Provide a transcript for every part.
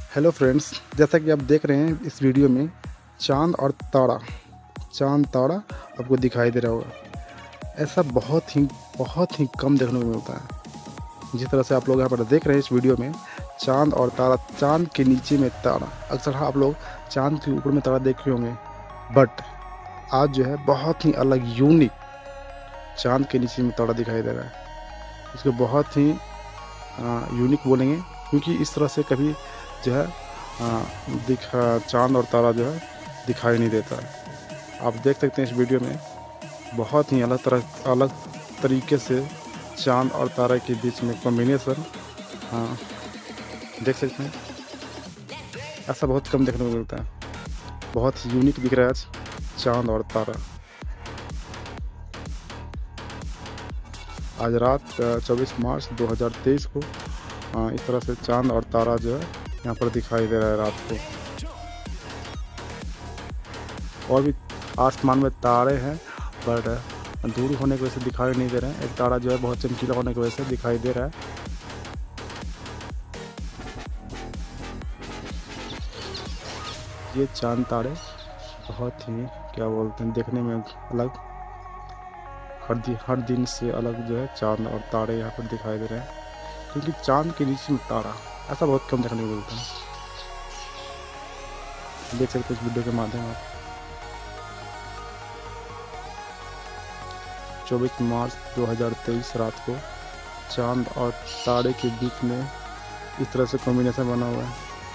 Hello friends, जैसा कि आप देख रहे हैं इस वीडियो में चांद और चांद तारा आपको दिखाई दे रहा होगा। ऐसा बहुत ही कम देखने को मिलता है। जिस तरह से आप लोग यहाँ पर देख रहे हैं इस वीडियो में चांद और तारा, चांद के नीचे में तारा। अक्सर आप लोग चांद के ऊपर में तारा देखे होंगे, बट आज जो है बहुत ही अलग यूनिक चांद के नीचे में तारा दिखाई दे रहा है। इसको बहुत ही यूनिक बोलेंगे, क्योंकि इस तरह से कभी जो है चांद और तारा जो है दिखाई नहीं देता है। आप देख सकते हैं इस वीडियो में बहुत ही अलग तरीके से चांद और तारा के बीच में कॉम्बिनेशन देख सकते हैं। ऐसा बहुत कम देखने को मिलता है। बहुत ही यूनिक दिख रहा है आज चांद और तारा। आज रात 24 मार्च 2023 को इस तरह से चांद और तारा जो है यहाँ पर दिखाई दे रहा है रात को। और भी आसमान में तारे हैं, बट दूर होने की वजह से दिखाई नहीं दे रहे हैं। एक तारा जो है बहुत चमकीला होने की वजह से दिखाई दे रहा है। ये चांद तारे बहुत ही क्या बोलते हैं, देखने में अलग, हर दिन से अलग जो है चांद और तारे यहाँ पर दिखाई दे रहे हैं। क्योंकि चांद के नीचे में तारा ऐसा बहुत कम देखने को मिलता है। देख सकते हैं इस वीडियो के माध्यम आप 24 मार्च 2023 रात को चांद और तारे के बीच में इस तरह से कॉम्बिनेशन बना हुआ है।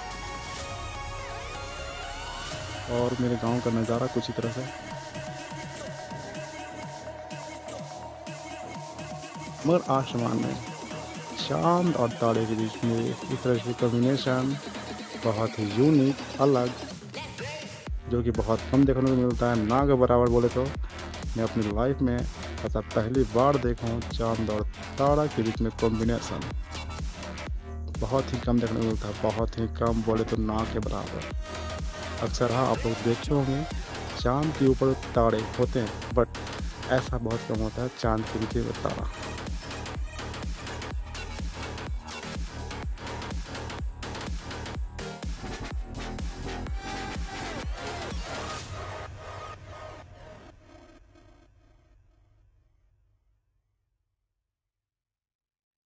और मेरे गांव का नज़ारा कुछ इस तरह से, मगर आसमान में चांद और तारे के बीच में इस तरह से कॉम्बिनेशन बहुत ही यूनिक, अलग, जो कि बहुत कम देखने को मिलता है। ना के बराबर बोले तो मैं अपनी लाइफ में ऐसा पहली बार देखा हूँ। चांद और तारा के बीच में कॉम्बिनेशन बहुत ही कम देखने को मिलता है। बहुत ही कम बोले तो ना के बराबर। अक्सर आप लोग देखे होंगे चांद के ऊपर तारे होते हैं, बट ऐसा बहुत कम होता है चांद के नीचे में तारा।